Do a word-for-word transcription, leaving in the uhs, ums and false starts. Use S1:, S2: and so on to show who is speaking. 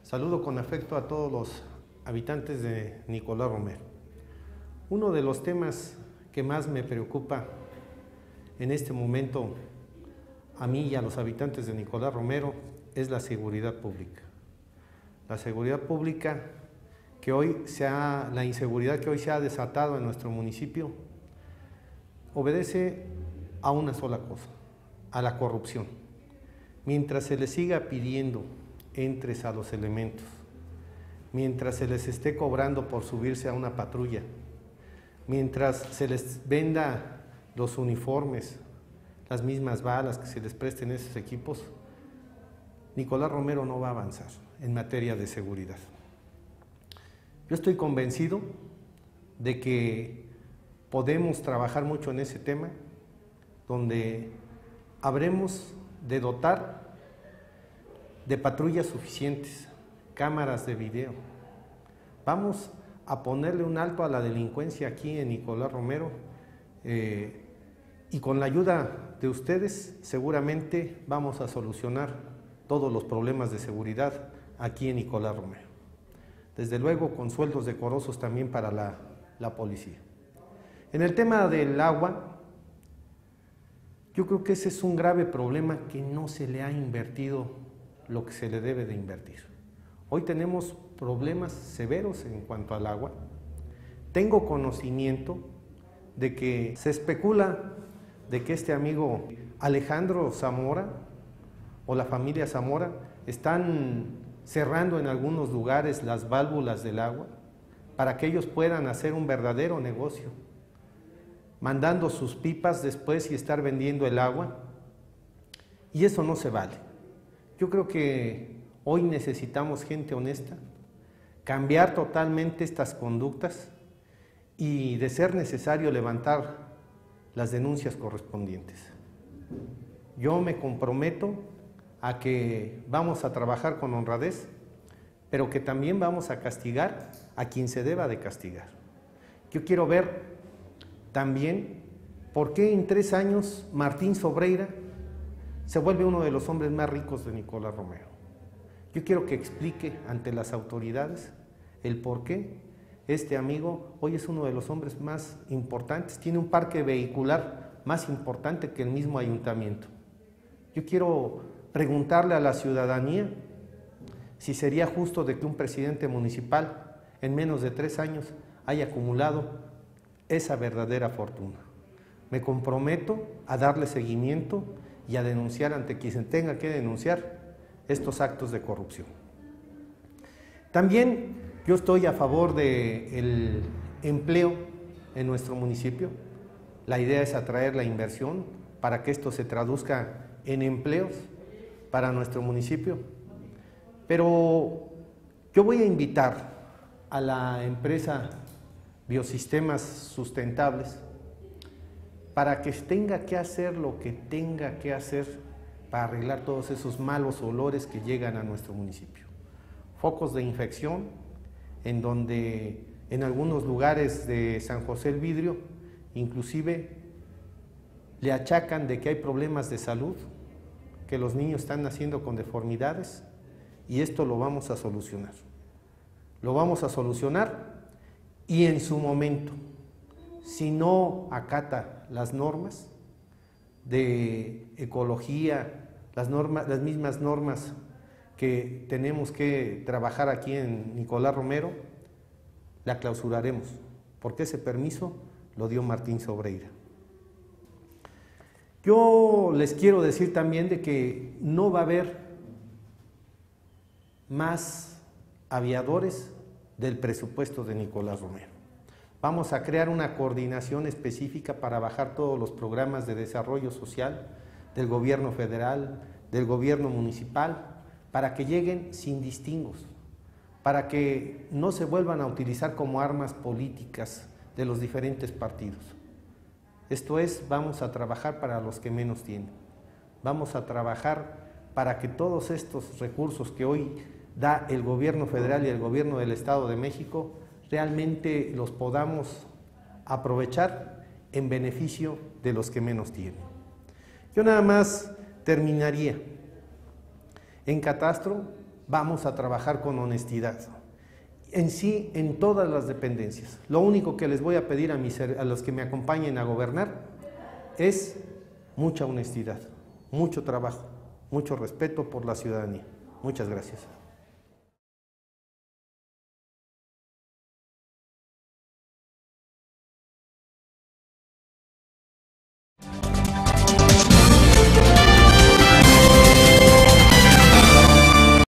S1: Saludo con afecto a todos los habitantes de Nicolás Romero. Uno de los temas que más me preocupa en este momento a mí y a los habitantes de Nicolás Romero es la seguridad pública. La seguridad pública que hoy se ha, la inseguridad que hoy se ha desatado en nuestro municipio obedece a una sola cosa, a la corrupción. Mientras se les siga pidiendo entres a los elementos, mientras se les esté cobrando por subirse a una patrulla, mientras se les venda los uniformes, las mismas balas que se les presten esos equipos, Nicolás Romero no va a avanzar en materia de seguridad. Yo estoy convencido de que podemos trabajar mucho en ese tema, donde habremos de dotar de patrullas suficientes, cámaras de video. Vamos a ponerle un alto a la delincuencia aquí en Nicolás Romero eh, y con la ayuda de ustedes seguramente vamos a solucionar todos los problemas de seguridad aquí en Nicolás Romero. Desde luego con sueldos decorosos también para la, la policía. En el tema del agua, yo creo que ese es un grave problema que no se le ha invertido lo que se le debe de invertir. Hoy tenemos problemas severos en cuanto al agua. Tengo conocimiento de que se especula de que este amigo Alejandro Zamora o la familia Zamora están cerrando en algunos lugares las válvulas del agua para que ellos puedan hacer un verdadero negocio, mandando sus pipas después y estar vendiendo el agua, y eso no se vale. Yo creo que hoy necesitamos gente honesta, cambiar totalmente estas conductas y, de ser necesario, levantar las denuncias correspondientes. Yo me comprometo a que vamos a trabajar con honradez, pero que también vamos a castigar a quien se deba de castigar. Yo quiero ver también por qué en tres años Martín Sobreira se vuelve uno de los hombres más ricos de Nicolás Romero. Yo quiero que explique ante las autoridades el por qué este amigo hoy es uno de los hombres más importantes, tiene un parque vehicular más importante que el mismo ayuntamiento. Yo quiero preguntarle a la ciudadanía si sería justo de que un presidente municipal en menos de tres años haya acumulado esa verdadera fortuna. Me comprometo a darle seguimiento y a denunciar ante quien se tenga que denunciar estos actos de corrupción. También yo estoy a favor del empleo en nuestro municipio. La idea es atraer la inversión para que esto se traduzca en empleos para nuestro municipio. Pero yo voy a invitar a la empresa Biosistemas Sustentables para que tenga que hacer lo que tenga que hacer para arreglar todos esos malos olores que llegan a nuestro municipio. Focos de infección, en donde en algunos lugares de San José el Vidrio, inclusive le achacan de que hay problemas de salud, que los niños están naciendo con deformidades, y esto lo vamos a solucionar. Lo vamos a solucionar y en su momento, si no acata las normas de ecología, las, normas, las mismas normas que tenemos que trabajar aquí en Nicolás Romero, la clausuraremos, porque ese permiso lo dio Martín Sobreira. Yo les quiero decir también de que no va a haber más aviadores del presupuesto de Nicolás Romero. Vamos a crear una coordinación específica para bajar todos los programas de desarrollo social del gobierno federal, del gobierno municipal, para que lleguen sin distingos, para que no se vuelvan a utilizar como armas políticas de los diferentes partidos. Esto es, vamos a trabajar para los que menos tienen. Vamos a trabajar para que todos estos recursos que hoy da el gobierno federal y el gobierno del Estado de México realmente los podamos aprovechar en beneficio de los que menos tienen. Yo nada más terminaría. En catastro vamos a trabajar con honestidad. En sí, en todas las dependencias. Lo único que les voy a pedir a, mis, a los que me acompañen a gobernar es mucha honestidad, mucho trabajo, mucho respeto por la ciudadanía. Muchas gracias.